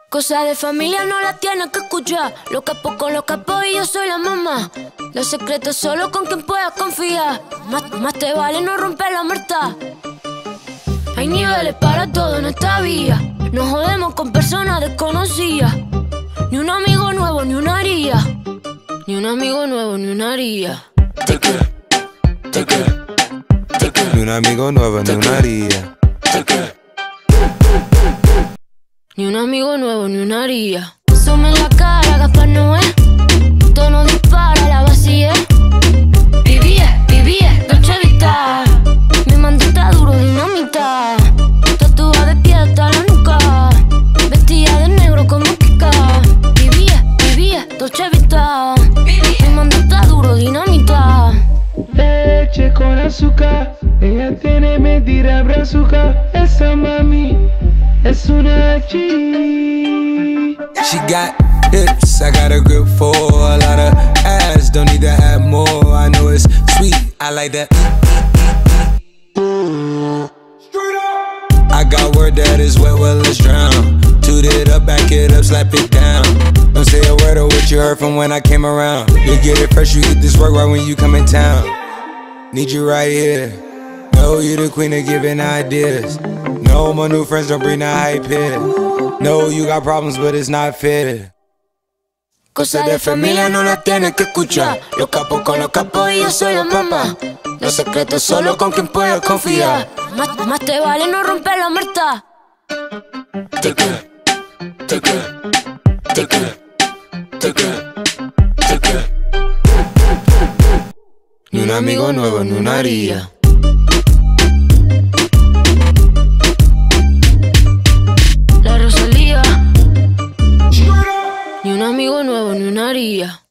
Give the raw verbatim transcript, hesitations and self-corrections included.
Cosas de familia no las tienes que escuchar. Los capos con los capos y yo soy la mamá. Los secretos solo con quien puedas confiar. Más, más te vale no romper la muerta. Hay niveles para todo en esta vía. No jodemos con personas desconocidas. Ni un amigo nuevo, ni una haría. Ni un amigo nuevo, ni una haría. Take it, take it, take it. Ni un amigo nuevo, ni una haría. Take it. Ni un amigo nuevo, ni una haría. Sume en la cara, Gaspar Noé. Tono dispara, la vacía. Vivía, vivía, Dolce Vita. Mi mandita duro, dinamita. Tatuada de pie hasta la nuca. Vestida de negro como Kika. Vivía, vivía, Dolce Vita. Mi mandita duro, dinamita. Leche con azúcar. Ella tiene mentira brazuca. Esa mami es una G. She got hips, I got a grip for a lot of ass. Don't need to add more. I know it's sweet, I like that. I got word that is wet, well let's drown. Toot it up, back it up, slap it down. Don't say a word of what you heard from when I came around. You get it fresh, you get this work right when you come in town. Need you right here. Know you the queen of giving ideas. No, my new friends don't bring the hype here. No, you got problems, but it's not fair. Cosas de familia no las tienes que escuchar. Los capos con los capos y yo soy la mamá. Los secretos solo con quien puedas confiar. Más, más te vale no romper la muerta. Take it, take it, take it, take it, take it. Ni un amigo nuevo, ni una haría. La Rosalía. Ni un amigo nuevo, ni una haría.